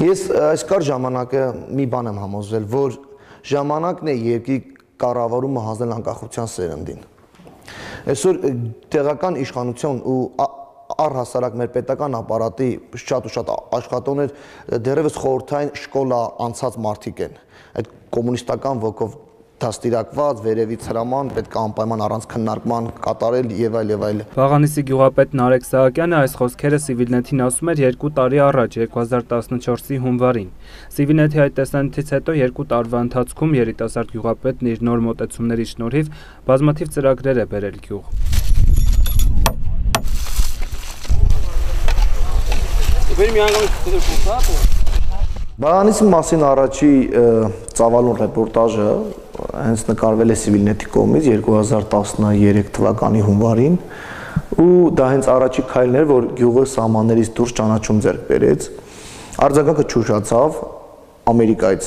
Ես այս կար ժամանակը մի բան եմ համոզվել, որ ժամանակն է երկրի կառավարումը հանձնել անկախության սերնդին։ Այսօր տեղական իշխանություն ու առհասարակ մեր պետական ապարատի շատ ու շատ աշխատողներ դեռևս խորհրդային շկոլա անցած մարդիկ են։ Այդ կոմունիստական ոգով դաստիարակված, վերևից հրաման, պետք է անպայման առանց քննարկման կատարել եւ այլ եւ այլ։ Վաղանիսի գյուղապետ Նարեկ Սահակյանը այս խոսքերը Civilnet-ին ասում էր 2 տարի առաջ 2014-ի հունվարին։ Civilnet-ի այդ տեսանյութից հետո 2 տարվա ընթացքում երիտասարդ գյուղապետն իր նոր մոտեցումների շնորհիվ բազմաթիվ ծրագրեր է բերել գյուղ։ Վաղանիսի մասին առաջի ծավալուն ռեպորտաժը հենց նկարվել է Civilnet-ի կողմից 2013 թվականի հունվարին ու դա հենց առաջի քայլն էր, որ գյուղը սահմաններից դուրս ճանաչում ձեռք բերեց։ Արձագանքը չուշացավ Ամերիկայից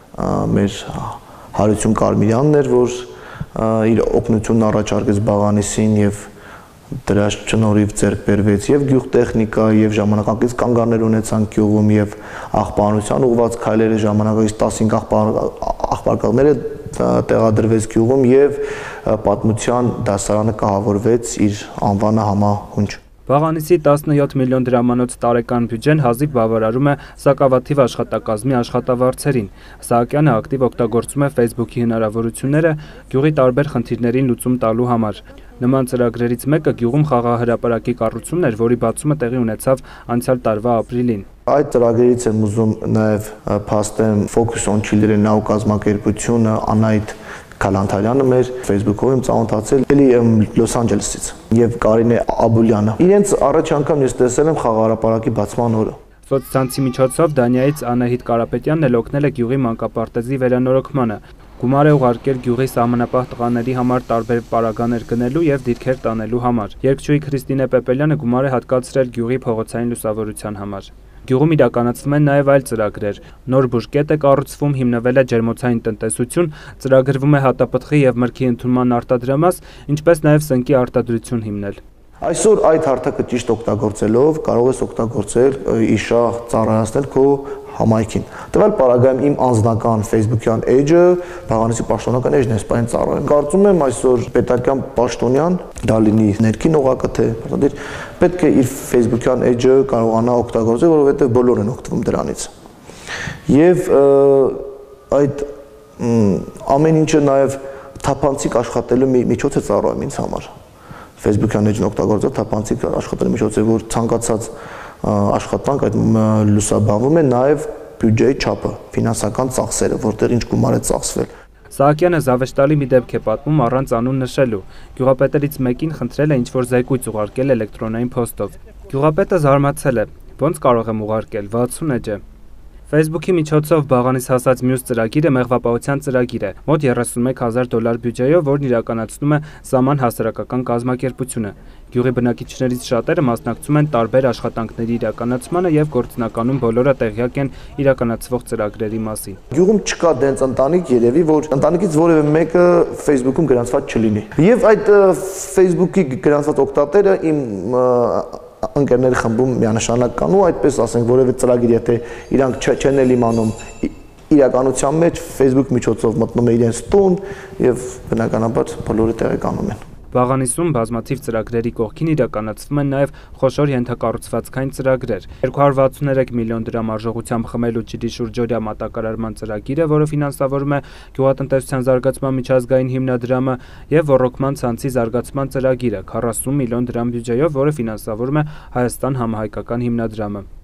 մեր Հարություն Կարմիրյանն էր, որ իր օգնությունն առաջարկեց Վաղանիսին եւ դրա շնորհիվ ձեռք բերվեց եւ գյուղտեխնիկա եւ ժամանակակից կանգառներ ունեցան գյուղում եւ աղբանության ուղղված քայլերը ժամանակակից 15 աղբարկաղները տեղադրվեց գյուղում եւ պատմության դասարանը կահավորվեց իր անվանը համահունչ։ Վաղանիսի 17 միլիոն դրամանոց տարեկան բյուջեն հազիվ բավարարում է սակավաթիվ աշխատակազմի աշխատավարձերին։ Սահակյանը ակտիվ օգտագործում է Facebook-ի հնարավորությունները գյուղի տարբեր խնդիրներին լուծում տալու համար։ Նման ծրագրերից մեկը գյուղում խաղահրապարակի կառուցումն էր, որի բացումը տեղի ունեցավ անցյալ տարվա ապրիլին։ Այդ ծրագրերից եմ ուզում նաև փաստեմ Focus on Children նավ կազմակերպությունը Անահիտ Քալանթարյանը մեր Facebook-ով եմ ծանոթացել էլի Լոս Անջելեսից եւ Կարինե Աբուլյանը։ Իրենց առաջ անգամ ես տեսել եմ խաղահրապարակի բացման օրը։ Սոցցանցի միջոցով Դանիայից Անահիտ Կարապետյանն էլ օգնել է գյուղի մանկապարտեզի վերանորոգմանը։ Գումար է ուղարկել գյուղի սահմանապահ տղաների համար տարբեր պարագաներ գնելու եւ դիրքեր տանելու համար։ Երգչուհի Քրիստինե Պեպելյանը գումար է հատկացրել գյուղի փողոցային լուսավորության համար։ Գյուղում իրականացվում են նաև այլ ծրագրեր։ Նոր բուժկետ է կառուցվում, հիմնվել է ջերմոցային տնտեսություն, ծրագրվում է հատապտղի եւ մրգի ընդունման արտադրամաս, ինչպես նաև սնկի արտադրություն հիմնել։ Այսօր այդ հարթակը ճիշտ օգտագործելով կարող ես օգտագործել իշահ ծառայացնել քո համայնքին։ Տվյալ պարագայում իմ անձնական Facebook-յան էջը Վաղանիսի պաշտոնական էջն է սպայն ծառայում։ Կարծում եմ այսօր պետական պաշտոնյան դա լինի ներքին օղակը թե պետք է իր Facebook-յան էջը կարողանա օգտագործել, որովհետև բոլորն են օգտվում դրանից։ Եվ այդ ամեն ինչը նաև թափանցիկ աշխատելու միջոց է ծառայում ինձ համար։ Facebook-յան էջն օգտագործել թափանցիկ աշխատելու միջոց է, որ ցանկացած աշխատանք այդ լուսաբանվում է նաև բյուջեի չափը, ֆինանսական ծախսերը, որտեղ ինչ գումար է ծախսվել։ Սահակյանը զավեշտալի մի դեպք է պատմում առանց անուն նշելու։ Գյուղապետերից մեկին խնդրել է ինչ-որ զեկույց ուղարկել էլեկտրոնային փոստով։ Գյուղապետը զարմացել է. Ոնց կարող եմ ուղարկել, 60 էջ է։ Facebook-ի միջոցով Վաղանիս հասած մյուս ծրագիրը մեղվապահության ծրագիր է, մոտ $31,000 բյուջեով, որն իրականացնում է Սաման հասարակական կազմակերպությունը։ Գյուղի բնակիչներից շատերը մասնակցում են տարբեր աշխատանքների իրականացմանը եւ գործնականում բոլորը տեղյակ են իրականացվող ծրագրերի մասին։ Գյուղում չկա դենց ընտանիք երևի, որ ընտանիքից որևէ մեկը Facebook-ում գրանցված չլինի։ Եվ այդ Facebook-ի գրանցված օգտատերը իմ ընկերների խմբում միանշանակ կան ու այդպես ասենք որևէ ծրագիր եթե իրանք չեն էլ իմանում իրականության մեջ Facebook միջոցով մտնում է իրենց տուն եւ բնականաբար բոլորը տեղեկանում են։ Վաղանիսում բազմաթիվ ծրագրերի կողքին իրականացվում են նաև խոշոր ենթակառուցվածքային ծրագրեր։ 263 միլիոն դրամ արժողությամբ խմելու ջրի շուրջօրյա մատակարարման ծրագիրը, որը ֆինանսավորում է Գյուղատնտեսության զարգացման միջազգային հիմնադրամը, եւ ռոռոկման ցանցի զարգացման ծրագիրը 40 միլիոն դրամ բյուջեով, որը ֆինանսավորում է Հայաստան համահայկական հիմնադրամը։